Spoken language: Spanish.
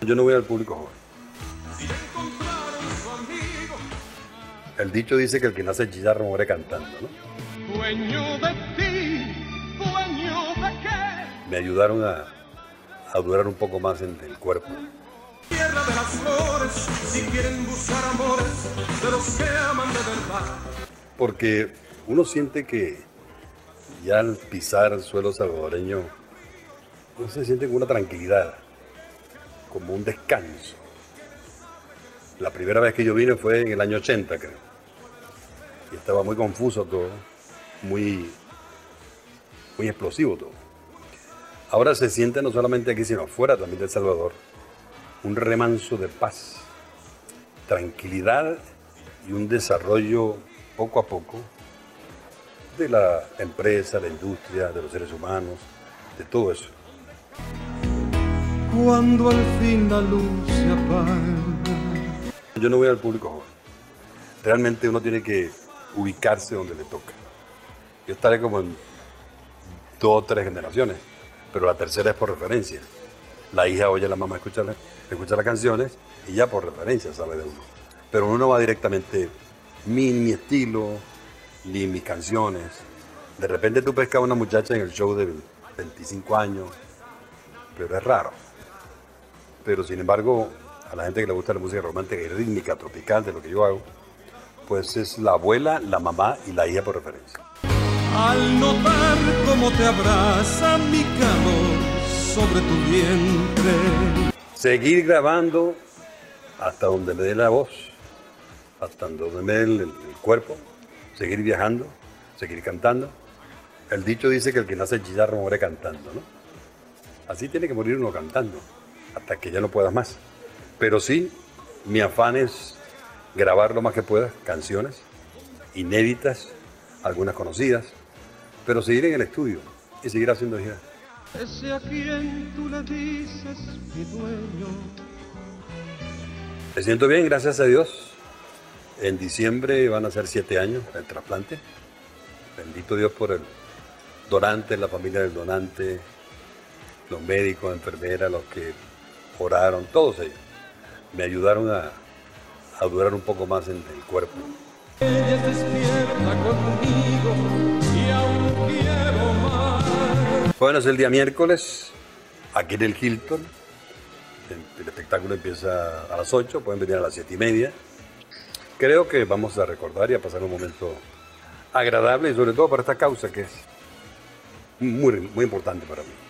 Yo no voy al público joven. El dicho dice que el que nace chillarro muere cantando, ¿no? Dueño de ti, dueño de qué. Me ayudaron a durar un poco más en el cuerpo. Tierra de las flores, si quieren buscar amores de los que aman de verdad. Porque uno siente que ya al pisar el suelo salvadoreño, uno se siente con una tranquilidad, como un descanso. La primera vez que yo vine fue en el año 80, creo. Y estaba muy confuso todo, muy explosivo todo. Ahora se siente no solamente aquí, sino afuera también de El Salvador, un remanso de paz, tranquilidad y un desarrollo poco a poco de la empresa, la industria, de los seres humanos, de todo eso. Cuando al fin la luz se apaga. Yo no voy al público joven. Realmente uno tiene que ubicarse donde le toca. Yo estaré como en 2 o 3 generaciones, pero la tercera es por referencia. La hija oye a la mamá escucha las canciones y ya por referencia sabe de uno. Pero uno no va directamente ni mi estilo, ni mis canciones. De repente tú pescas a una muchacha en el show de 25 años, pero es raro. Pero sin embargo, a la gente que le gusta la música romántica y rítmica, tropical, de lo que yo hago, pues es la abuela, la mamá y la hija por referencia. Al notar cómo te abraza mi calor sobre tu vientre. Seguir grabando hasta donde me dé la voz, hasta donde me dé el cuerpo, seguir viajando, seguir cantando. El dicho dice que el que nace chillarro muere cantando, ¿no? Así tiene que morir uno cantando, hasta que ya no puedas más. Pero sí, mi afán es grabar lo más que pueda canciones inéditas, algunas conocidas, pero seguir en el estudio y seguir haciendo giras. Ese a quien tú le dices mi dueño. Me siento bien, gracias a Dios. En diciembre van a ser 7 años el trasplante. Bendito Dios por el donante, la familia del donante, los médicos, enfermeras, los que oraron, todos ellos. Me ayudaron a durar un poco más en el cuerpo. Ella despierta conmigo y aún quiero más. Bueno, es el día miércoles, aquí en el Hilton. El espectáculo empieza a las 8, pueden venir a las 7:30. Creo que vamos a recordar y a pasar un momento agradable y sobre todo para esta causa que es muy, muy importante para mí.